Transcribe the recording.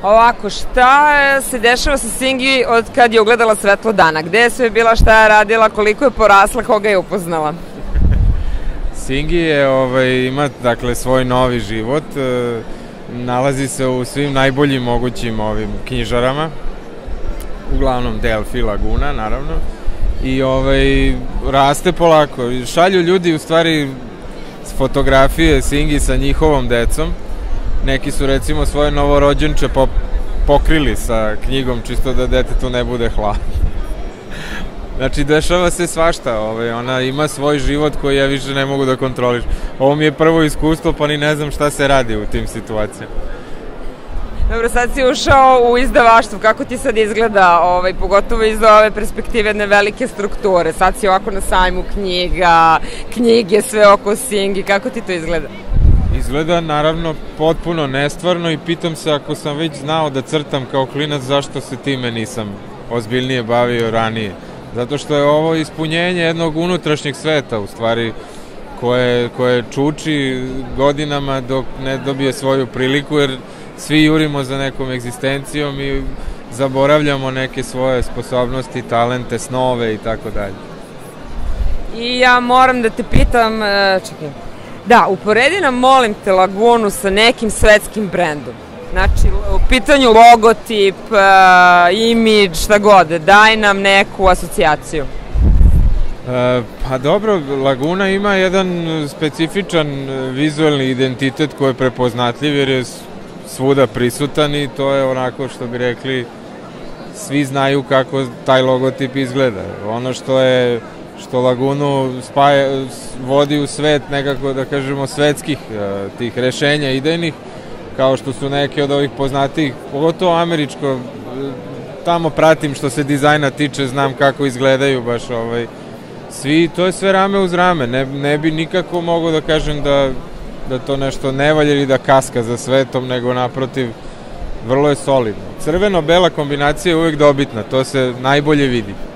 Ovako, šta se dešava sa Singi od kad je ugledala svetlo dana? Gde je sve bila, šta je radila, koliko je porasla, koga je upoznala? Singi ima dakle svoj novi život, nalazi se u svim najboljim mogućim knjižarama, uglavnom Delfi, Laguna, naravno, i raste polako. Šalju ljudi u stvari fotografije Singi sa njihovom decom. Neki su recimo svoje novorođenče pokrili sa knjigom čisto da detetu ne bude hladno. Znači, dešava se svašta, ona ima svoj život koji ja više ne mogu da kontroliš. Ovo mi je prvo iskustvo, pa ni ne znam šta se radi u tim situacijama. Dobro, sad si ušao u izdavaštvo, kako ti sad izgleda, pogotovo iz ove perspektive jedne velike strukture, sad si ovako na sajmu knjige, sve oko Singi, kako ti to izgleda? Izgleda naravno potpuno nestvarno i pitam se ako sam već znao da crtam kao klinac, zašto se time nisam ozbiljnije bavio ranije. Zato što je ovo ispunjenje jednog unutrašnjeg sveta, u stvari, koje čuči godinama dok ne dobije svoju priliku, jer svi jurimo za nekom egzistencijom i zaboravljamo neke svoje sposobnosti, talente, snove i tako dalje. I ja moram da te pitam, čekaj, da, uporedi nam, molim te, Lagunu sa nekim svetskim brendom. Znači, u pitanju logotip, imidž, šta god, daj nam neku asocijaciju. Pa dobro, Laguna ima jedan specifičan vizualni identitet koji je prepoznatljiv jer je svuda prisutan i to je onako što bi rekli, svi znaju kako taj logotip izgleda. Ono što Lagunu vodi u svet nekako, da kažemo, svetskih tih rešenja idejnih, kao što su neke od ovih poznatijih, pogotovo američko, tamo pratim što se dizajna tiče, znam kako izgledaju baš svi, to je sve rame uz rame, ne bi nikako mogao da kažem da to nešto ne valja ili da kaska za svetom, nego naprotiv, vrlo je solidno. Crveno-bela kombinacija je uvek dobitna, to se najbolje vidi.